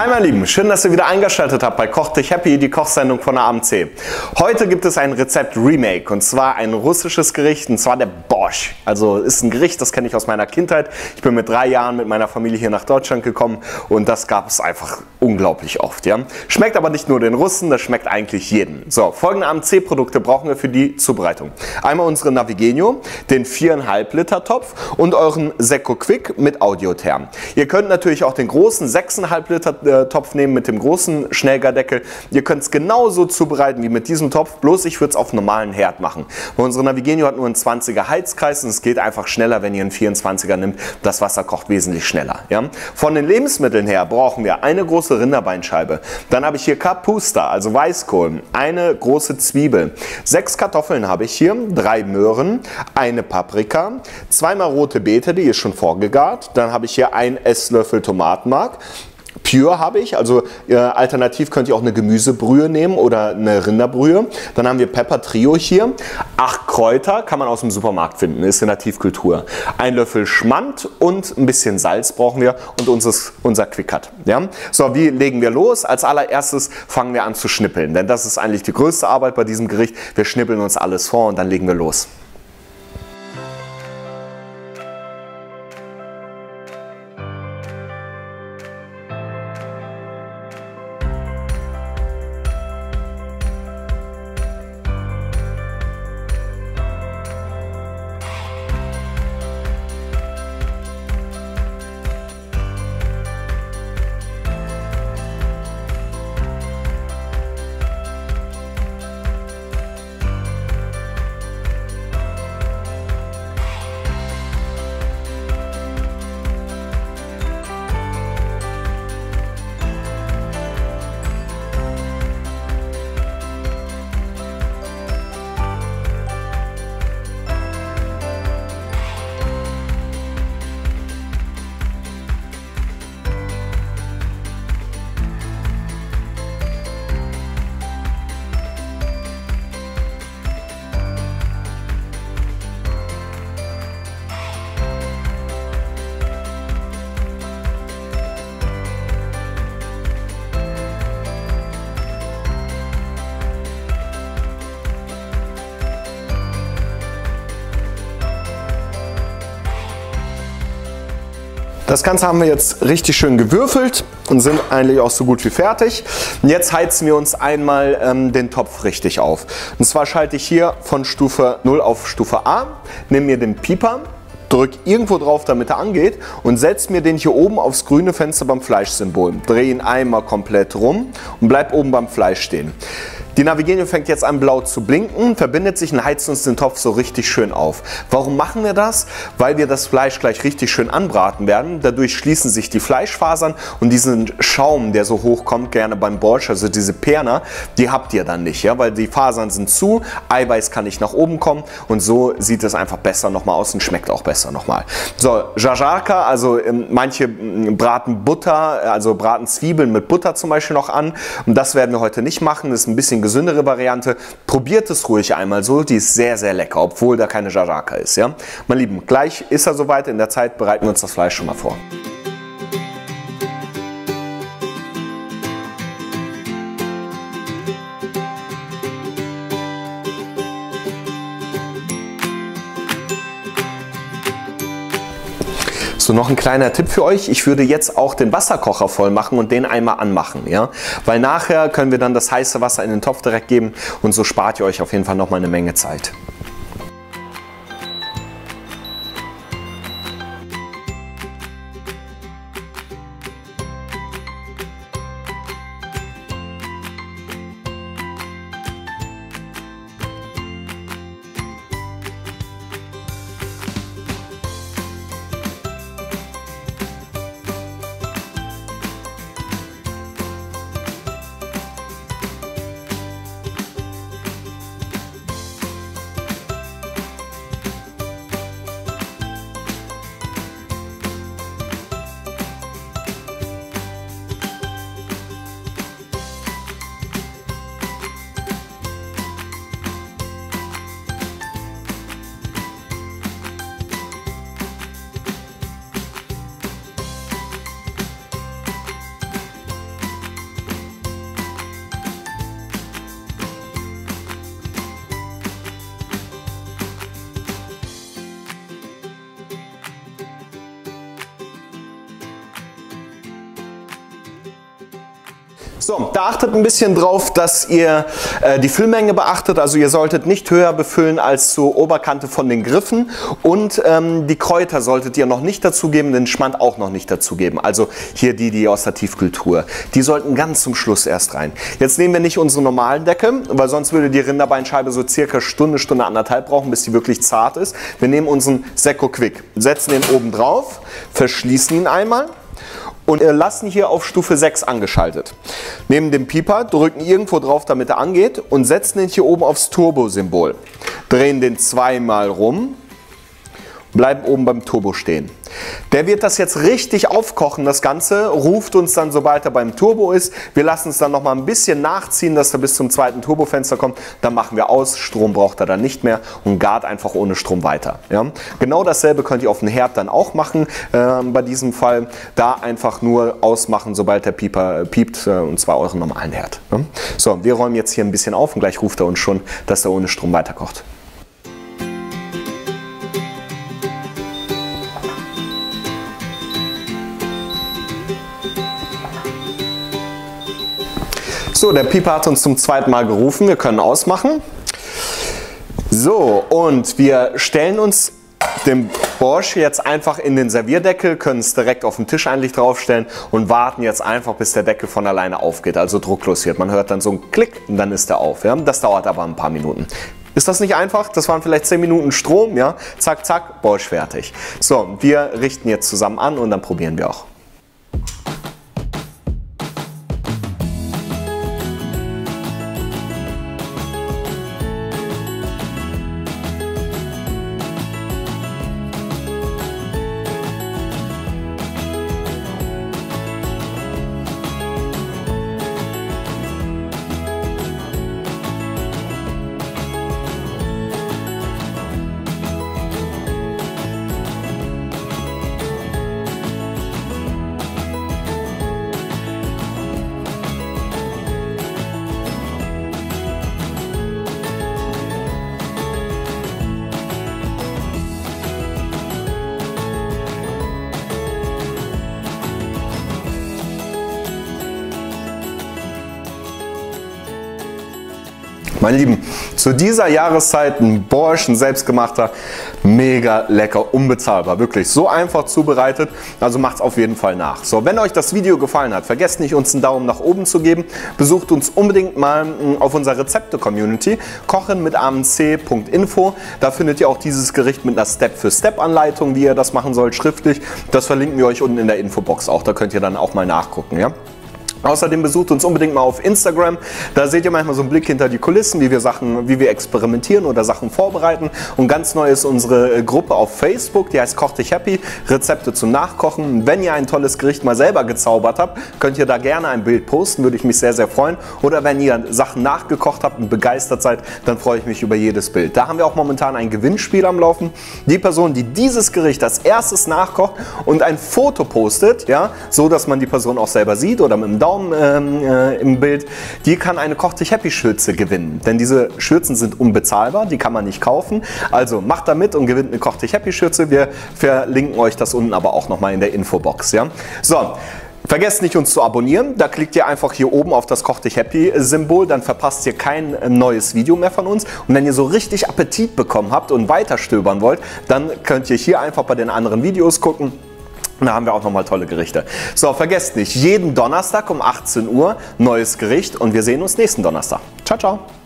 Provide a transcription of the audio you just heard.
Hi meine Lieben, schön, dass ihr wieder eingeschaltet habt bei Koch dich happy, die Kochsendung von der AMC. Heute gibt es ein Rezept-Remake und zwar ein russisches Gericht und zwar der Borsch. Also ist ein Gericht, das kenne ich aus meiner Kindheit. Ich bin mit 3 Jahren mit meiner Familie hier nach Deutschland gekommen und das gab es einfach unglaublich oft. Ja? Schmeckt aber nicht nur den Russen, das schmeckt eigentlich jedem. So, folgende AMC-Produkte brauchen wir für die Zubereitung. Einmal unsere Navigenio, den 4,5 Liter Topf und euren Secco Quick mit Audiotherm. Ihr könnt natürlich auch den großen 6,5 Liter Topf nehmen mit dem großen Schnellgardeckel. Ihr könnt es genauso zubereiten wie mit diesem Topf, bloß ich würde es auf normalen Herd machen. Weil unsere Navigenio hat nur einen 20er Heizkreis und es geht einfach schneller, wenn ihr einen 24er nimmt. Das Wasser kocht wesentlich schneller. Ja? Von den Lebensmitteln her brauchen wir eine große Rinderbeinscheibe. Dann habe ich hier Kapusta, also Weißkohl, eine große Zwiebel. 6 Kartoffeln habe ich hier, 3 Möhren, eine Paprika, 2-mal rote Beete, die ist schon vorgegart. Dann habe ich hier 1 Esslöffel Tomatenmark. Pure habe ich, also alternativ könnt ihr auch eine Gemüsebrühe nehmen oder eine Rinderbrühe. Dann haben wir Pepper Trio hier. 8 Kräuter, kann man aus dem Supermarkt finden, ist in der Tiefkühltruhe. 1 Löffel Schmand und ein bisschen Salz brauchen wir und unser Quick-Cut. Ja? So, wie legen wir los? Als allererstes fangen wir an zu schnippeln, denn das ist eigentlich die größte Arbeit bei diesem Gericht. Wir schnippeln uns alles vor und dann legen wir los. Das Ganze haben wir jetzt richtig schön gewürfelt und sind eigentlich auch so gut wie fertig. Und jetzt heizen wir uns einmal den Topf richtig auf. Und zwar schalte ich hier von Stufe 0 auf Stufe A, nehme mir den Pieper, drücke irgendwo drauf, damit er angeht und setze mir den hier oben aufs grüne Fenster beim Fleischsymbol. Drehe ihn einmal komplett rum und bleib oben beim Fleisch stehen. Die Navigenio fängt jetzt an blau zu blinken, verbindet sich und heizt uns den Topf so richtig schön auf. Warum machen wir das? Weil wir das Fleisch gleich richtig schön anbraten werden. Dadurch schließen sich die Fleischfasern und diesen Schaum, der so hoch kommt, gerne beim Borsch, also diese Perna, die habt ihr dann nicht, ja? Weil die Fasern sind zu, Eiweiß kann nicht nach oben kommen und so sieht es einfach besser nochmal aus und schmeckt auch besser nochmal. So, Żarka, also manche braten Butter, also braten Zwiebeln mit Butter zum Beispiel noch an und das werden wir heute nicht machen, das ist ein bisschen gesündere Variante. Probiert es ruhig einmal so, die ist sehr, sehr lecker, obwohl da keine Żarka ist. Ja? Meine Lieben, gleich ist er soweit, in der Zeit bereiten wir uns das Fleisch schon mal vor. So, noch ein kleiner Tipp für euch, ich würde jetzt auch den Wasserkocher voll machen und den einmal anmachen, ja? Weil nachher können wir dann das heiße Wasser in den Topf direkt geben und so spart ihr euch auf jeden Fall noch mal eine Menge Zeit. So, da achtet ein bisschen drauf, dass ihr die Füllmenge beachtet. Also ihr solltet nicht höher befüllen als zur Oberkante von den Griffen. Und die Kräuter solltet ihr noch nicht dazugeben, den Schmand auch noch nicht dazugeben. Also hier die aus der Tiefkühltruhe. Die sollten ganz zum Schluss erst rein. Jetzt nehmen wir nicht unsere normalen Decke, weil sonst würde die Rinderbeinscheibe so circa Stunde, Stunde anderthalb brauchen, bis die wirklich zart ist. Wir nehmen unseren Secco Quick, setzen den oben drauf, verschließen ihn einmal. Und lassen hier auf Stufe 6 angeschaltet. Nehmen den Pieper, drücken irgendwo drauf, damit er angeht und setzen den hier oben aufs Turbo-Symbol. Drehen den zweimal rum, bleiben oben beim Turbo stehen. Der wird das jetzt richtig aufkochen, das Ganze, ruft uns dann, sobald er beim Turbo ist. Wir lassen es dann noch mal ein bisschen nachziehen, dass er bis zum zweiten Turbofenster kommt. Dann machen wir aus, Strom braucht er dann nicht mehr und gart einfach ohne Strom weiter. Ja? Genau dasselbe könnt ihr auf dem Herd dann auch machen, bei diesem Fall. Da einfach nur ausmachen, sobald der Pieper piept, und zwar euren normalen Herd. Ja? So, wir räumen jetzt hier ein bisschen auf und gleich ruft er uns schon, dass er ohne Strom weiterkocht. So, der Pieper hat uns zum zweiten Mal gerufen. Wir können ausmachen. So, und wir stellen uns den Borscht jetzt einfach in den Servierdeckel, können es direkt auf den Tisch eigentlich draufstellen und warten jetzt einfach, bis der Deckel von alleine aufgeht, also drucklos wird. Man hört dann so einen Klick und dann ist er auf. Ja? Das dauert aber ein paar Minuten. Ist das nicht einfach? Das waren vielleicht 10 Minuten Strom. Ja? Zack, zack, Borscht fertig. So, wir richten jetzt zusammen an und dann probieren wir auch. Meine Lieben, zu dieser Jahreszeit ein Borscht, ein selbstgemachter, mega lecker, unbezahlbar, wirklich so einfach zubereitet, also macht es auf jeden Fall nach. So, wenn euch das Video gefallen hat, vergesst nicht, uns einen Daumen nach oben zu geben, besucht uns unbedingt mal auf unserer Rezepte-Community, kochenmitamc.info, da findet ihr auch dieses Gericht mit einer Step-für-Step-Anleitung, wie ihr das machen sollt, schriftlich, das verlinken wir euch unten in der Infobox auch, da könnt ihr dann auch mal nachgucken, ja. Außerdem besucht uns unbedingt mal auf Instagram, da seht ihr manchmal so einen Blick hinter die Kulissen, wie wir experimentieren oder Sachen vorbereiten. Und ganz neu ist unsere Gruppe auf Facebook, die heißt Koch dich happy, Rezepte zum Nachkochen. Wenn ihr ein tolles Gericht mal selber gezaubert habt, könnt ihr da gerne ein Bild posten, würde ich mich sehr, sehr freuen. Oder wenn ihr Sachen nachgekocht habt und begeistert seid, dann freue ich mich über jedes Bild. Da haben wir auch momentan ein Gewinnspiel am Laufen. Die Person, die dieses Gericht als erstes nachkocht und ein Foto postet, ja, so dass man die Person auch selber sieht oder mit dem Daumen im Bild, die kann eine Koch dich happy Schürze gewinnen. Denn diese Schürzen sind unbezahlbar, die kann man nicht kaufen. Also macht da mit und gewinnt eine Koch dich happy Schürze. Wir verlinken euch das unten aber auch nochmal in der Infobox. Ja? So. Vergesst nicht, uns zu abonnieren. Da klickt ihr einfach hier oben auf das Koch dich happy Symbol, dann verpasst ihr kein neues Video mehr von uns. Und wenn ihr so richtig Appetit bekommen habt und weiter stöbern wollt, dann könnt ihr hier einfach bei den anderen Videos gucken. Da haben wir auch nochmal tolle Gerichte. So, vergesst nicht, jeden Donnerstag um 18 Uhr neues Gericht und wir sehen uns nächsten Donnerstag. Ciao, ciao.